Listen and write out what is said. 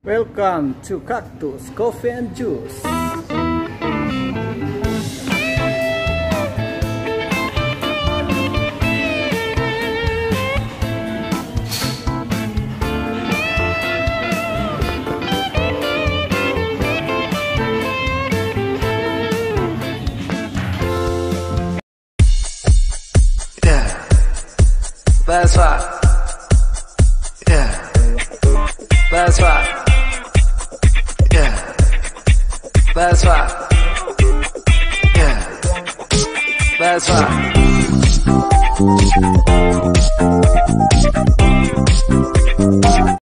Welcome to Cactus Coffee and Juice. That's right. Yeah. That's right. Yeah. That's right. Yeah. That's right.